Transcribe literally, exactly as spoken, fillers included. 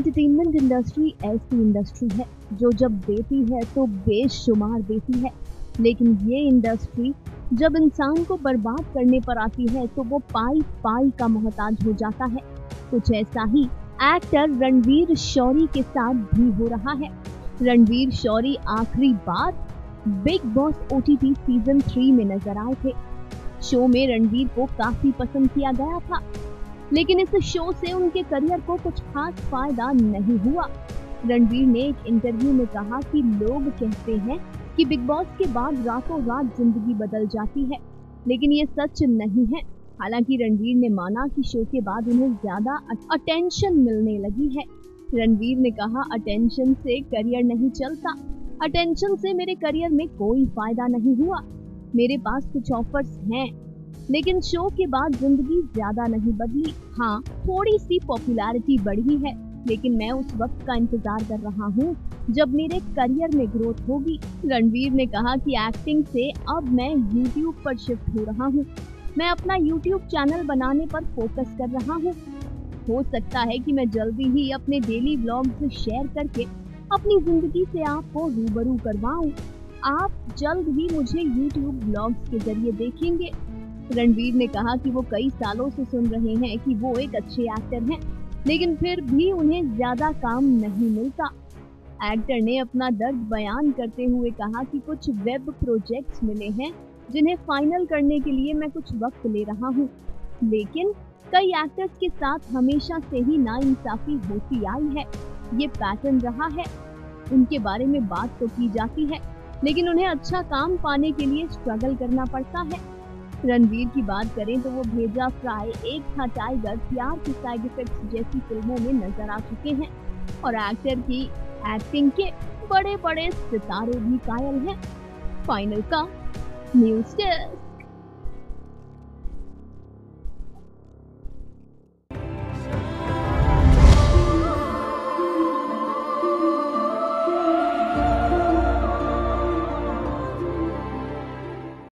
Entertainment industry ऐसी industry है जो जब देती है तो बेशुमार देती है, लेकिन ये इंडस्ट्री जब इंसान को बर्बाद करने पर आती है तो वो पाई पाई का मोहताज हो जाता है। कुछ ऐसा ही एक्टर रणवीर शौरी के साथ भी हो रहा है। रणवीर शौरी आखिरी बार Bigg Boss OTT season three में नजर आए थे। शो में रणवीर को काफी पसंद किया गया था, लेकिन इस शो से उनके करियर को कुछ खास फायदा नहीं हुआ। रणवीर ने एक इंटरव्यू में कहा कि लोग कहते हैं कि बिग बॉस के बाद रातों रात जिंदगी बदल जाती है, लेकिन ये सच नहीं है। हालांकि रणवीर ने माना कि शो के बाद उन्हें ज्यादा अटेंशन मिलने लगी है। रणवीर ने कहा, अटेंशन से करियर नहीं चलता, अटेंशन से मेरे करियर में कोई फायदा नहीं हुआ। मेरे पास कुछ ऑफर्स हैं, लेकिन शो के बाद जिंदगी ज्यादा नहीं बदली। हाँ, थोड़ी सी पॉपुलैरिटी बढ़ी है, लेकिन मैं उस वक्त का इंतजार कर रहा हूँ जब मेरे करियर में ग्रोथ होगी। रणवीर ने कहा कि एक्टिंग से अब मैं यूट्यूब पर शिफ्ट हो रहा हूँ। मैं अपना यूट्यूब चैनल बनाने पर फोकस कर रहा हूँ। हो सकता है कि मैं जल्दी ही अपने डेली व्लॉग्स शेयर करके अपनी जिंदगी से आपको रूबरू करवाऊं। आप जल्द ही मुझे यूट्यूब व्लॉग्स के जरिए देखेंगे। रणवीर ने कहा कि वो कई सालों से सुन रहे हैं कि वो एक अच्छे एक्टर हैं, लेकिन फिर भी उन्हें ज्यादा काम नहीं मिलता। एक्टर ने अपना दर्द बयान करते हुए कहा कि कुछ वेब प्रोजेक्ट्स मिले हैं जिन्हें फाइनल करने के लिए मैं कुछ वक्त ले रहा हूँ, लेकिन कई एक्टर्स के साथ हमेशा से ही नाइंसाफी होती आई है। ये पैटर्न रहा है। उनके बारे में बात तो की जाती है, लेकिन उन्हें अच्छा काम पाने के लिए स्ट्रगल करना पड़ता है। रणवीर की बात करें तो वो भेजा फ्राई, एक था टाइगर, प्यार के साइड इफेक्ट्स जैसी फिल्मों में नजर आ चुके हैं और एक्टर की एक्टिंग के बड़े बड़े सितारे भी कायल हैं। फाइनल का न्यूज़ डेस्क।